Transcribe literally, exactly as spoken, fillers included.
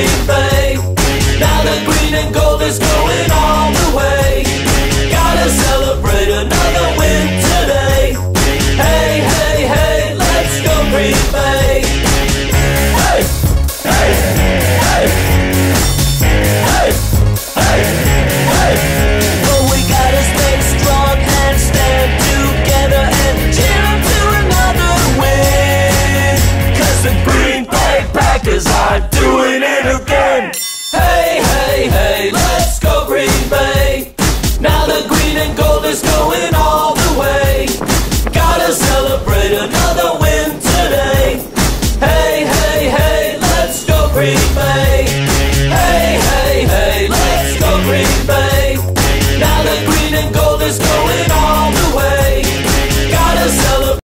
Green Bay. Now the green and gold is going all the way. Gotta celebrate another win today. Hey, hey, hey, let's go Green Bay. Hey, hey, hey, hey, hey, hey. But we gotta stay strong and stand together and cheer up to another win. Cause the Green Bay Packers are doing it again. Hey, hey, hey, let's go Green Bay. Now the green and gold is going all the way. Gotta celebrate another win today. Hey, hey, hey, let's go Green Bay.